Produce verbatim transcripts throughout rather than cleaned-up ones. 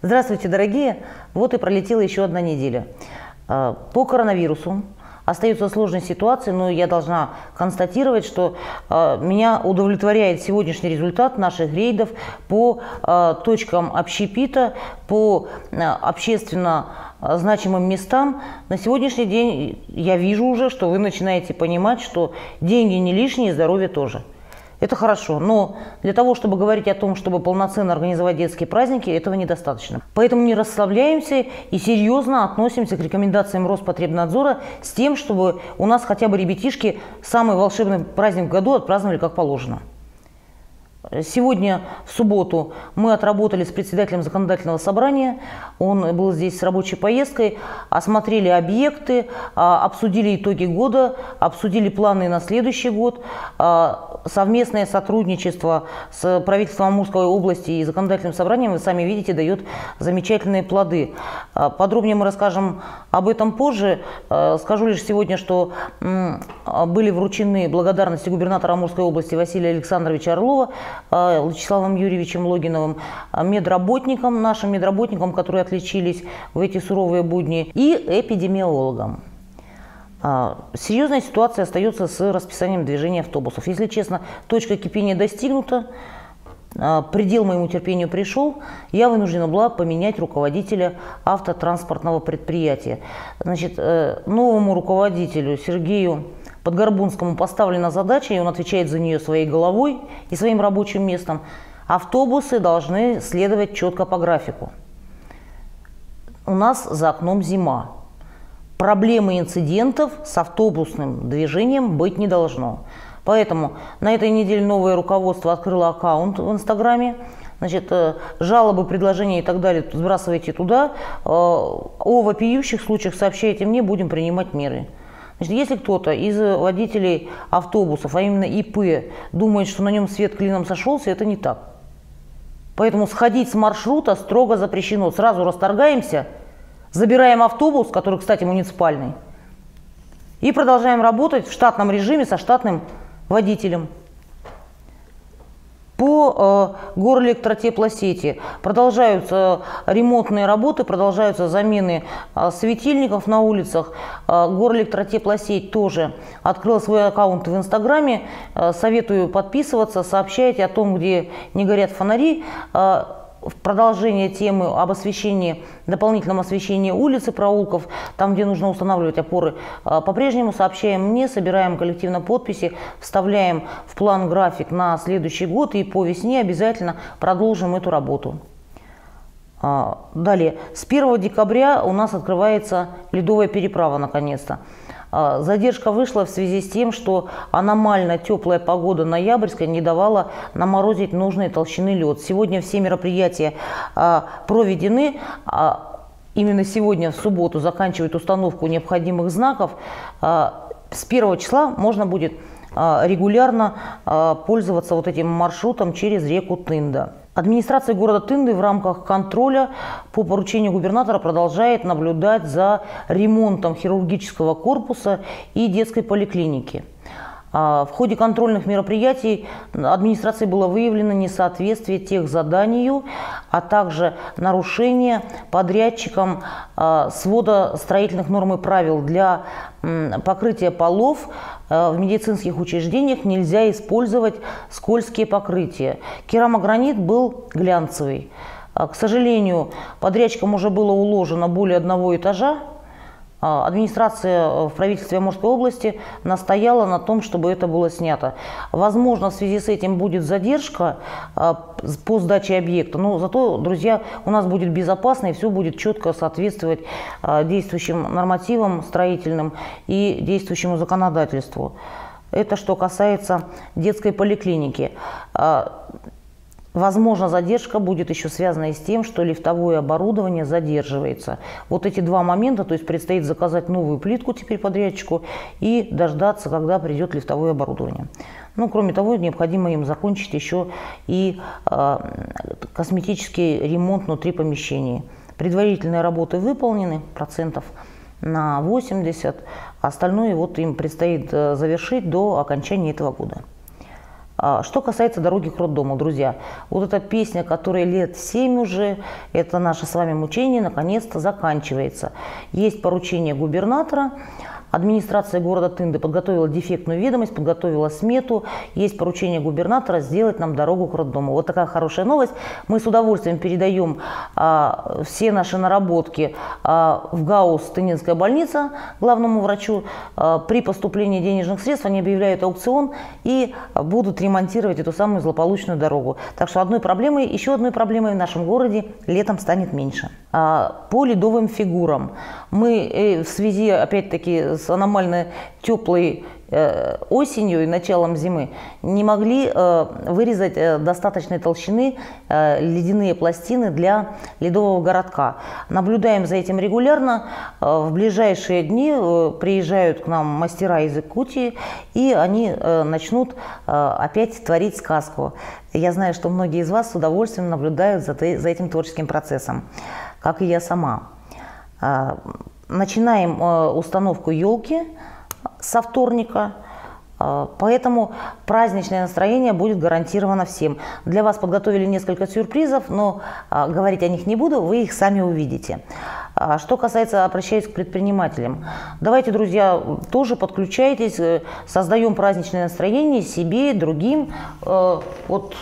Здравствуйте, дорогие! Вот и пролетела еще одна неделя. По коронавирусу остается сложная ситуация, но я должна констатировать, что меня удовлетворяет сегодняшний результат наших рейдов по точкам общепита, по общественно значимым местам. На сегодняшний день я вижу уже, что вы начинаете понимать, что деньги не лишние, здоровье тоже. Это хорошо, но для того, чтобы говорить о том, чтобы полноценно организовать детские праздники, этого недостаточно. Поэтому не расслабляемся и серьезно относимся к рекомендациям Роспотребнадзора с тем, чтобы у нас хотя бы ребятишки самый волшебный праздник в году отпраздновали как положено. Сегодня, в субботу, мы отработали с председателем законодательного собрания, он был здесь с рабочей поездкой, осмотрели объекты, обсудили итоги года, обсудили планы на следующий год, совместное сотрудничество с правительством Амурской области и законодательным собранием, вы сами видите, дает замечательные плоды. Подробнее мы расскажем об этом позже. Скажу лишь сегодня, что были вручены благодарности губернатора Амурской области Василия Александровича Орлова Вячеславом Юрьевичем Логиновым, медработникам, нашим медработникам, которые отличились в эти суровые будни, и эпидемиологам. Серьезная ситуация остается с расписанием движения автобусов. Если честно, точка кипения достигнута, предел моему терпению пришел, я вынуждена была поменять руководителя автотранспортного предприятия. Значит, новому руководителю Сергею Подгорбунскому поставлена задача, и он отвечает за нее своей головой и своим рабочим местом. Автобусы должны следовать четко по графику. У нас за окном зима. Проблемы инцидентов с автобусным движением быть не должно. Поэтому на этой неделе новое руководство открыло аккаунт в Инстаграме. Значит, жалобы, предложения и так далее сбрасывайте туда. О вопиющих случаях сообщайте мне, будем принимать меры. Значит, если кто-то из водителей автобусов, а именно И П, думает, что на нем свет клином сошелся, это не так. Поэтому сходить с маршрута строго запрещено. Сразу расторгаемся, забираем автобус, который, кстати, муниципальный, и продолжаем работать в штатном режиме со штатным водителем. По э, горэлектротеплосети продолжаются ремонтные работы, продолжаются замены э, светильников на улицах. Э, горэлектротеплосеть тоже открыла свой аккаунт в Инстаграме. Э, советую подписываться, сообщайте о том, где не горят фонари. Э, в продолжение темы об освещении, дополнительном освещении улиц и проулков, там, где нужно устанавливать опоры, по-прежнему сообщаем мне, собираем коллективно подписи, вставляем в план график на следующий год, и по весне обязательно продолжим эту работу. Далее, с первого декабря у нас открывается ледовая переправа наконец-то. Задержка вышла в связи с тем, что аномально теплая погода ноябрьская не давала наморозить нужной толщины лед. Сегодня все мероприятия проведены. Именно сегодня, в субботу, заканчивают установку необходимых знаков. С первого числа можно будет регулярно пользоваться вот этим маршрутом через реку Тында. Администрация города Тынды в рамках контроля по поручению губернатора продолжает наблюдать за ремонтом хирургического корпуса и детской поликлиники. В ходе контрольных мероприятий администрацией было выявлено несоответствие техзаданию, а также нарушение подрядчиком свода строительных норм и правил. Для покрытия полов в медицинских учреждениях нельзя использовать скользкие покрытия. Керамогранит был глянцевый. К сожалению, подрядчикам уже было уложено более одного этажа. Администрация в правительстве Амурской области настояла на том, чтобы это было снято. Возможно, в связи с этим будет задержка по сдаче объекта, но зато, друзья, у нас будет безопасно и все будет четко соответствовать действующим нормативам строительным и действующему законодательству. Это что касается детской поликлиники. Возможно, задержка будет еще связана и с тем, что лифтовое оборудование задерживается. Вот эти два момента, то есть предстоит заказать новую плитку теперь подрядчику и дождаться, когда придет лифтовое оборудование. Ну, кроме того, необходимо им закончить еще и э, косметический ремонт внутри помещений. Предварительные работы выполнены, процентов на восемьдесят, остальное вот им предстоит завершить до окончания этого года. Что касается дороги к роддому, друзья, вот эта песня, которая лет семь уже, это наше с вами мучение, наконец-то заканчивается. Есть поручение губернатора. Администрация города Тынды подготовила дефектную ведомость, подготовила смету. Есть поручение губернатора сделать нам дорогу к роддому. Вот такая хорошая новость. Мы с удовольствием передаем а, все наши наработки а, в ГАУС Тынинская больница главному врачу. А, при поступлении денежных средств они объявляют аукцион и будут ремонтировать эту самую злополучную дорогу. Так что одной проблемой, еще одной проблемой в нашем городе летом станет меньше. А, по ледовым фигурам мы э, в связи, опять-таки, с аномально теплой э, осенью и началом зимы не могли э, вырезать э, достаточной толщины э, ледяные пластины для ледового городка. Наблюдаем за этим регулярно. Э, в ближайшие дни э, приезжают к нам мастера из Якутии, и они э, начнут э, опять творить сказку. Я знаю, что многие из вас с удовольствием наблюдают за, за этим творческим процессом, как и я сама. Э, Начинаем э, установку елки со вторника, э, поэтому праздничное настроение будет гарантировано всем. Для вас подготовили несколько сюрпризов, но э, говорить о них не буду, вы их сами увидите. А что касается, обращаюсь к предпринимателям. Давайте, друзья, тоже подключайтесь, э, создаем праздничное настроение себе, другим. Э, вот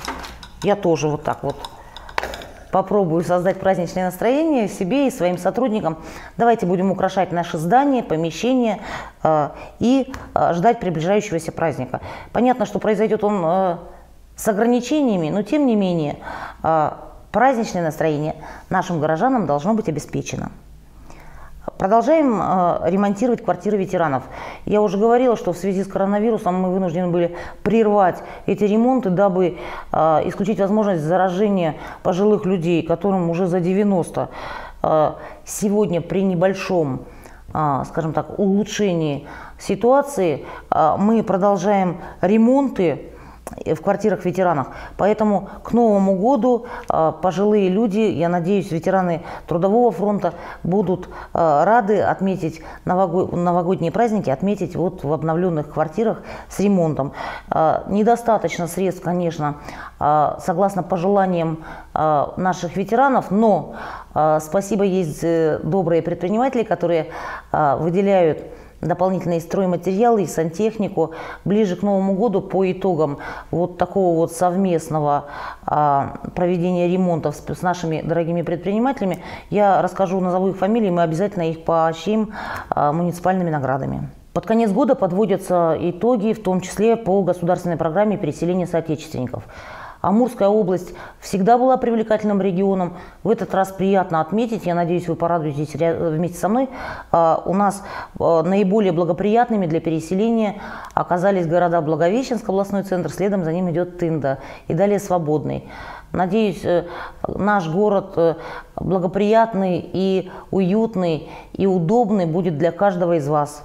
я тоже вот так вот попробую создать праздничное настроение себе и своим сотрудникам. Давайте будем украшать наши здания, помещения э, и э, ждать приближающегося праздника. Понятно, что произойдет он э, с ограничениями, но тем не менее э, праздничное настроение нашим горожанам должно быть обеспечено. Продолжаем э, ремонтировать квартиры ветеранов. Я уже говорила, что в связи с коронавирусом мы вынуждены были прервать эти ремонты, дабы э, исключить возможность заражения пожилых людей, которым уже за девяносто. Э, сегодня при небольшом, э, скажем так, улучшении ситуации э, мы продолжаем ремонты в квартирах ветеранов. Поэтому к Новому году э, пожилые люди, я надеюсь, ветераны Трудового фронта будут э, рады отметить новогод... новогодние праздники, отметить вот в обновленных квартирах с ремонтом. Э, недостаточно средств, конечно, э, согласно пожеланиям э, наших ветеранов, но э, спасибо, есть э, добрые предприниматели, которые э, выделяют дополнительные стройматериалы и сантехнику. Ближе к Новому году по итогам вот такого вот совместного а, проведения ремонтов с, с нашими дорогими предпринимателями я расскажу, назову их фамилии, мы обязательно их поощрим а, муниципальными наградами. Под конец года подводятся итоги, в том числе по государственной программе переселения соотечественников. Амурская область всегда была привлекательным регионом. В этот раз приятно отметить, я надеюсь, вы порадуетесь вместе со мной, у нас наиболее благоприятными для переселения оказались города Благовещенск, областной центр, следом за ним идет Тында и далее Свободный. Надеюсь, наш город благоприятный и уютный и удобный будет для каждого из вас.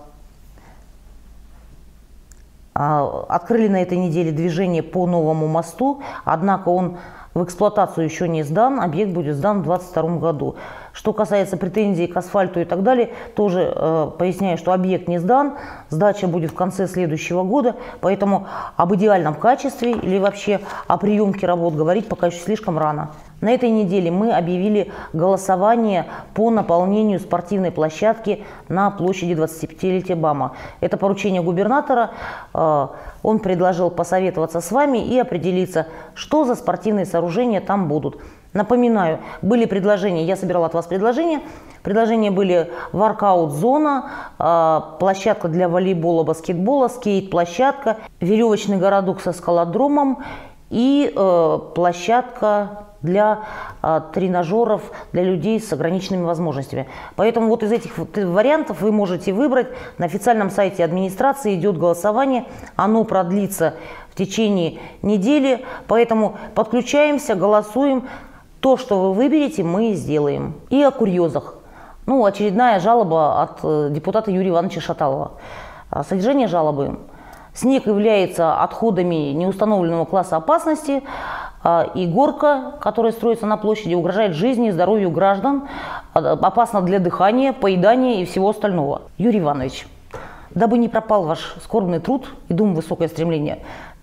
Открыли на этой неделе движение по новому мосту, однако он в эксплуатацию еще не сдан, объект будет сдан в две тысячи двадцать втором году. Что касается претензий к асфальту и так далее, тоже э, поясняю, что объект не сдан, сдача будет в конце следующего года, поэтому об идеальном качестве или вообще о приемке работ говорить пока еще слишком рано. На этой неделе мы объявили голосование по наполнению спортивной площадки на площади двадцатипятилетия БАМа. Это поручение губернатора. Он предложил посоветоваться с вами и определиться, что за спортивные сооружения там будут. Напоминаю, были предложения, я собирала от вас предложения. Предложения были воркаут-зона, площадка для волейбола, баскетбола, скейт-площадка, веревочный городок со скалодромом и площадка для а, тренажеров для людей с ограниченными возможностями. Поэтому вот из этих вариантов вы можете выбрать. На официальном сайте администрации идет голосование. Оно продлится в течение недели. Поэтому подключаемся, голосуем. То, что вы выберете, мы сделаем. И о курьезах. Ну, очередная жалоба от э, депутата Юрия Ивановича Шаталова. Содержание жалобы. Снег является отходами неустановленного класса опасности, и горка, которая строится на площади, угрожает жизни и здоровью граждан, опасна для дыхания, поедания и всего остального. Юрий Иванович, дабы не пропал ваш скорбный труд и, думаю, высокое стремление,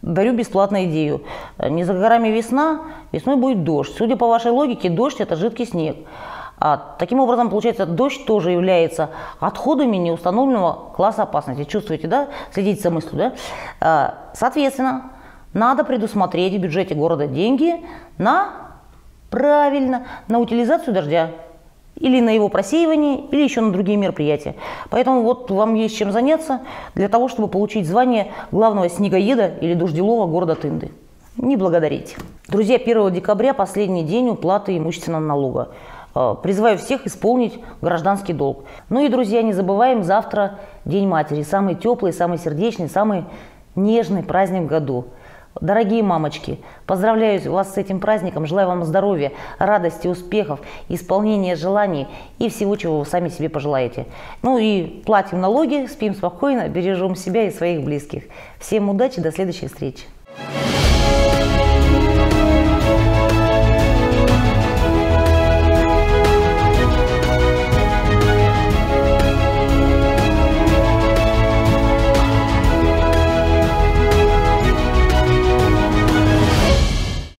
дарю бесплатную идею. Не за горами весна, весной будет дождь. Судя по вашей логике, дождь – это жидкий снег. А, таким образом, получается, дождь тоже является отходами неустановленного класса опасности. Чувствуете, да? Следите за мыслью, да? А, соответственно, надо предусмотреть в бюджете города деньги на, правильно, на утилизацию дождя. Или на его просеивание, или еще на другие мероприятия. Поэтому вот вам есть чем заняться для того, чтобы получить звание главного снегоеда или дожделова города Тынды. Не благодарите. Друзья, первого декабря последний день уплаты имущественного налога. Призываю всех исполнить гражданский долг. Ну и, друзья, не забываем, завтра День матери. Самый теплый, самый сердечный, самый нежный праздник в году. Дорогие мамочки, поздравляю вас с этим праздником, желаю вам здоровья, радости, успехов, исполнения желаний и всего, чего вы сами себе пожелаете. Ну и платим налоги, спим спокойно, бережем себя и своих близких. Всем удачи, до следующей встречи.